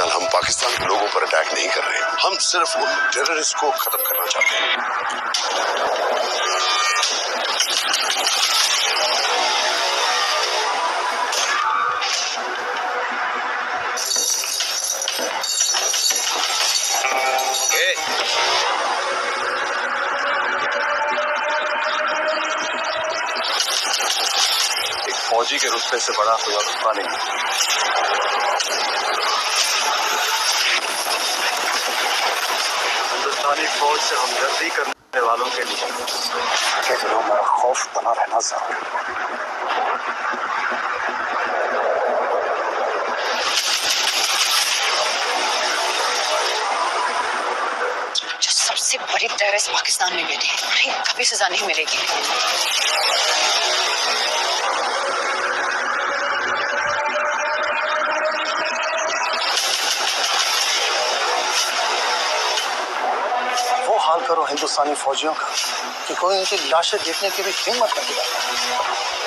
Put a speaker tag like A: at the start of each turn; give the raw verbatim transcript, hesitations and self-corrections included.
A: फिलहाल हम पाकिस्तान के लोगों पर अटैक नहीं कर रहे, हम सिर्फ उन टेररिस्ट को खत्म करना चाहते हैं।
B: एक फौजी के रुतबे से बड़ा कोई और रुतबा नहीं। हिंदुस्तानी फौज से हमदर्दी करने वालों के लिए के दिलों में खौफ बना रहना जरूरी है।
C: जो सबसे बड़ी टेररिस्ट पाकिस्तान में बैठी है, उन्हें कभी सजा नहीं मिलेगी।
B: हाल करो हिंदुस्तानी फौजियों का कि कोई उनकी लाशें देखने की भी हिम्मत नहीं करता।